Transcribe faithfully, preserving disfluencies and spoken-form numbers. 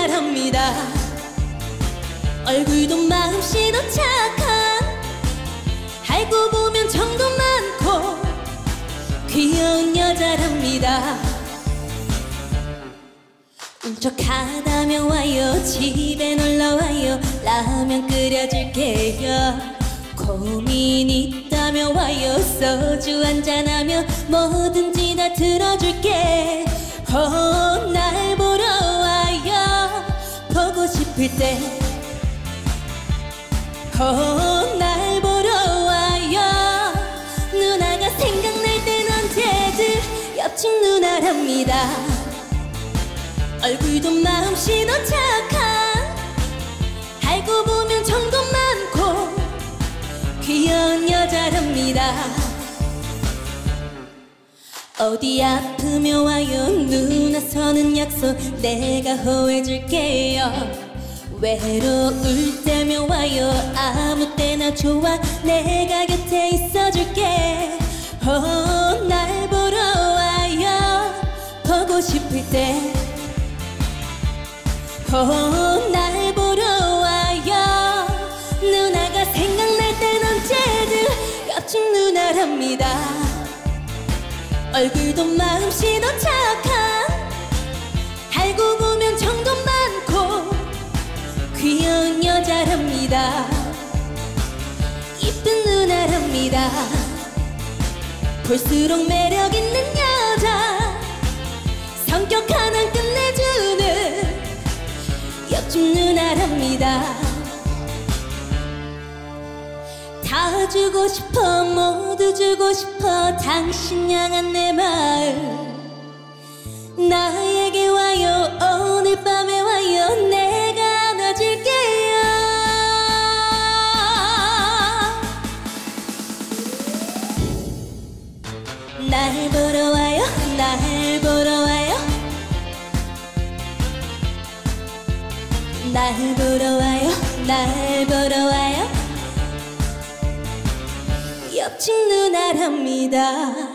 누나랍니다. 얼굴도 마음씨도 착한, 알고 보면 정도 많고 귀여운 여자랍니다. 울적하다면 와요, 집에 놀러와요, 라면 끓여줄게요. 고민 있다면 와요, 소주 한잔하며 뭐든지 다 들어줄게. 어, 날 보러 와요, 보고 싶을 때. 어, 날 보러 와요, 누나가 생각날 땐 언제든 옆집 누나랍니다. 얼굴도 마음씨도 착한, 알고 보면 정도 많고 귀여운 여자랍니다. 어디 아프면 와요, 누나 서는 약속 내가 호해줄게요. 외로울 때면 와요, 아무 때나 좋아, 내가 곁에 있어줄게. 어, 날 보러 와요, 보고 싶을 때. 어, 날 보러 와요, 누나가 생각날 땐 언제든 옆집 누나랍니다. 얼굴도 마음씨도 착한, 알고 보면 정도 많고 귀여운 여자랍니다. 이쁜 누나랍니다. 볼수록 매력 있는 여자, 성격 하나 끝내주는 옆집 누나랍니다. 다 주고 싶어, 모두 주고 싶어, 당신 향한 내 마음. 나에게 와요, 오늘 밤에 와요, 내가 안아줄게요. 날 보러 와요, 날 보러 와요, 날 보러 와요, 날 보러 와요, 옆집 누나랍니다.